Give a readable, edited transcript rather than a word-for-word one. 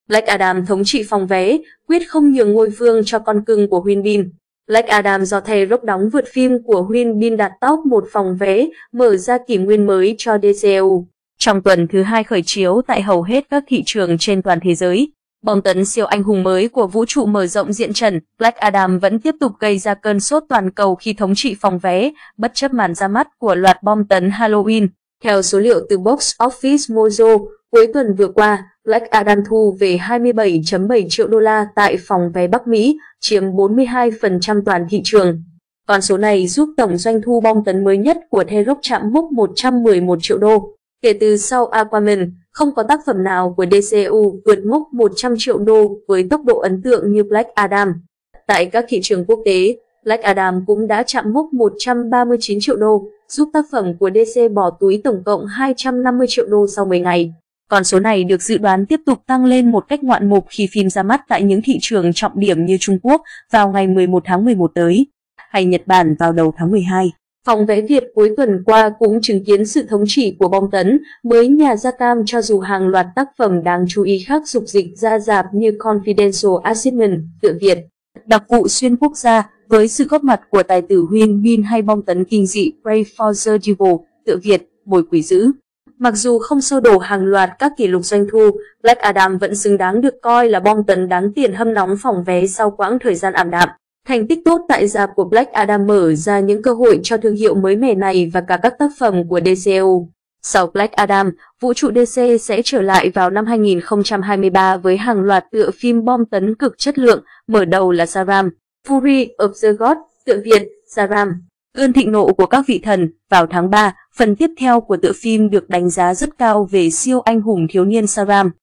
Black Adam thống trị phòng vé, quyết không nhường ngôi vương cho con cưng của Huyên Bin. Black Adam do thầy Rock đóng vượt phim của Huyên Bin đạt top 1 phòng vé, mở ra kỷ nguyên mới cho DCU. Trong tuần thứ 2 khởi chiếu tại hầu hết các thị trường trên toàn thế giới, bom tấn siêu anh hùng mới của vũ trụ mở rộng diện trần, Black Adam vẫn tiếp tục gây ra cơn sốt toàn cầu khi thống trị phòng vé, bất chấp màn ra mắt của loạt bom tấn Halloween. Theo số liệu từ Box Office Mojo, cuối tuần vừa qua, Black Adam thu về 27,7 triệu đô la tại phòng vé Bắc Mỹ, chiếm 42% toàn thị trường. Con số này giúp tổng doanh thu bom tấn mới nhất của The Rock chạm mốc 111 triệu đô. Kể từ sau Aquaman, không có tác phẩm nào của DCU vượt mốc 100 triệu đô với tốc độ ấn tượng như Black Adam. Tại các thị trường quốc tế, Black Adam cũng đã chạm mốc 139 triệu đô, giúp tác phẩm của DC bỏ túi tổng cộng 250 triệu đô sau 10 ngày. Con số này được dự đoán tiếp tục tăng lên một cách ngoạn mục khi phim ra mắt tại những thị trường trọng điểm như Trung Quốc vào ngày 11 tháng 11 tới, hay Nhật Bản vào đầu tháng 12. Phòng vé Việt cuối tuần qua cũng chứng kiến sự thống trị của bom tấn mới nhà da cam, cho dù hàng loạt tác phẩm đáng chú ý khác rục dịch ra rạp như Confidential Assignment, Tựa Việt, Đặc vụ xuyên quốc gia với sự góp mặt của tài tử Huyên Bin, hay bom tấn kinh dị Pray for the Devil, Tựa Việt, Mồi Quỷ Dữ. Mặc dù không xô đổ hàng loạt các kỷ lục doanh thu, Black Adam vẫn xứng đáng được coi là bom tấn đáng tiền hâm nóng phòng vé sau quãng thời gian ảm đạm. Thành tích tốt tại rạp của Black Adam mở ra những cơ hội cho thương hiệu mới mẻ này và cả các tác phẩm của DCU. Sau Black Adam, vũ trụ DC sẽ trở lại vào năm 2023 với hàng loạt tựa phim bom tấn cực chất lượng, mở đầu là Shazam, Fury of the Gods, tựa Việt, Shazam, Cơn thịnh nộ của các vị thần. Vào tháng 3, phần tiếp theo của tựa phim được đánh giá rất cao về siêu anh hùng thiếu niên Shazam.